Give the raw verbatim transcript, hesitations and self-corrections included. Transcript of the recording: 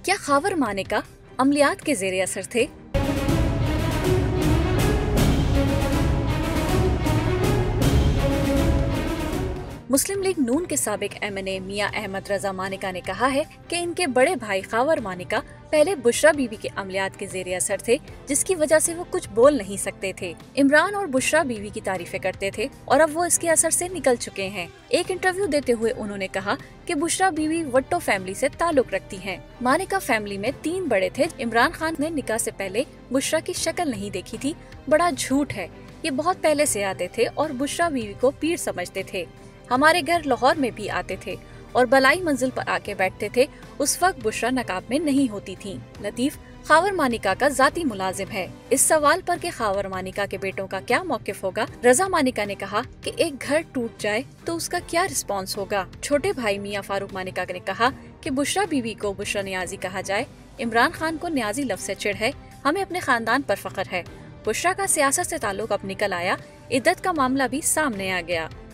क्या खावर मानेका अमलियात के ज़ेरे असर थे? मुस्लिम लीग नून के साबिक M N A Mian Ahmad Raza Maneka ने कहा है कि इनके बड़े भाई खावर मानेका पहले बुशरा बीवी के अमलियात के ज़ेरे असर थे, जिसकी वजह से वो कुछ बोल नहीं सकते थे। इमरान और बुशरा बीवी की तारीफें करते थे और अब वो इसके असर से निकल चुके हैं। एक इंटरव्यू देते हुए उन्होंने कहा कि बुशरा बीवी वट्टो फैमिली से ताल्लुक रखती हैं। मानेका फैमिली में तीन बड़े थे। इमरान खान ने निकाह से पहले बुशरा की शक्ल नहीं देखी थी, बड़ा झूठ है। ये बहुत पहले से आते थे और बुशरा बीवी को पीर समझते थे। हमारे घर लाहौर में भी आते थे और बलाई मंजिल पर आके बैठते थे। उस वक्त बुशरा नकाब में नहीं होती थी। लतीफ खावर मानिका का जाती मुलाजिम है। इस सवाल पर कि खावर मानिका के बेटों का क्या मौकिफ होगा, रजा मानिका ने कहा कि एक घर टूट जाए तो उसका क्या रिस्पॉन्स होगा। छोटे भाई मियां फारूक मानिका ने कहा कि बुशरा बीवी को बुशरा नियाजी कहा जाए। इमरान खान को नियाजी लफ्ज़ से चिढ़ है, हमें अपने खानदान पर फख्र है। बुशरा का सियासत से ताल्लुक अब निकल आया, इद्दत का मामला भी सामने आ गया।